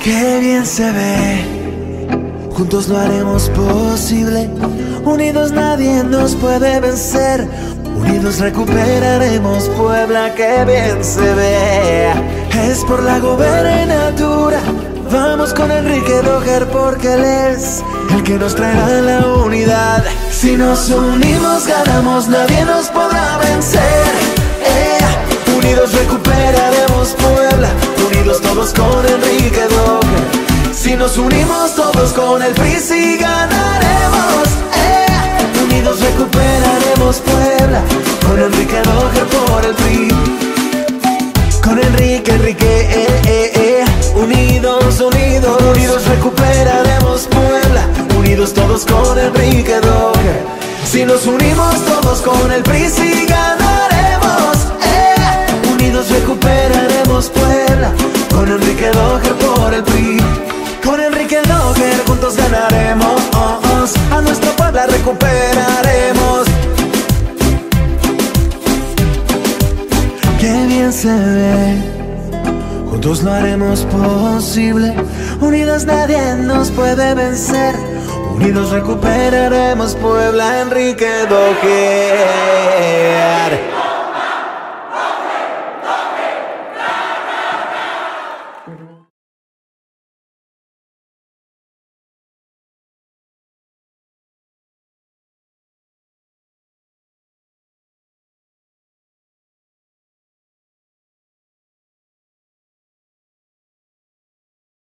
Qué bien se ve, juntos lo haremos posible. Unidos nadie nos puede vencer. Unidos recuperaremos Puebla, qué bien se ve. Es por la gobernatura. Vamos con Enrique Doher porque él es el que nos traerá la unidad. Si nos unimos ganamos, nadie nos podrá vencer. Unidos recuperaremos Puebla, unidos todos con Enrique Doher. Si nos unimos todos con el PRI sí ganaremos. Unidos recuperaremos Puebla, con Enrique Doher por el PRI. Con Enrique, unidos, unidos, unidos recuperaremos Puebla, unidos todos con Enrique Doher. Si nos unimos todos con el PRI sí ganaremos. Unidos recuperaremos Puebla, con Enrique Doher por el PRI. Con Enrique Doher juntos ganaremos, a nuestra Puebla recuperaremos. Qué bien se ve, juntos lo haremos posible. Unidos nadie nos puede vencer. Unidos recuperaremos Puebla, Enrique Doher.